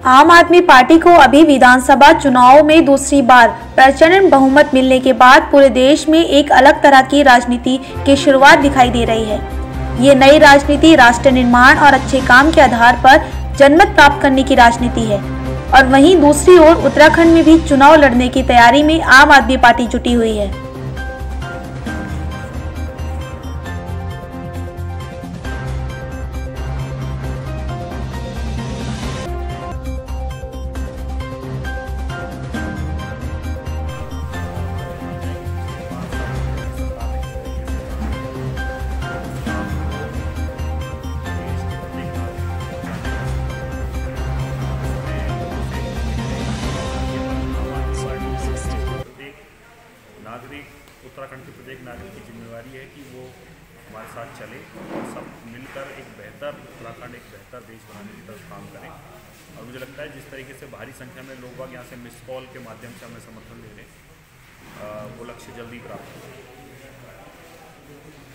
आम आदमी पार्टी को अभी विधानसभा चुनाव में दूसरी बार प्रचंड बहुमत मिलने के बाद पूरे देश में एक अलग तरह की राजनीति की शुरुआत दिखाई दे रही है। ये नई राजनीति राष्ट्र निर्माण और अच्छे काम के आधार पर जनमत प्राप्त करने की राजनीति है। और वहीं दूसरी ओर उत्तराखंड में भी चुनाव लड़ने की तैयारी में आम आदमी पार्टी जुटी हुई है। उत्तराखंड के प्रत्येक नागरिक की जिम्मेवारी है कि वो हमारे साथ चले और सब मिलकर एक बेहतर उत्तराखंड, एक बेहतर देश बनाने की तरफ काम करें। और मुझे लगता है जिस तरीके से भारी संख्या में लोग बाग यहाँ से मिस कॉल के माध्यम से हमें समर्थन दे रहे हैं, वो लक्ष्य जल्दी प्राप्त हो।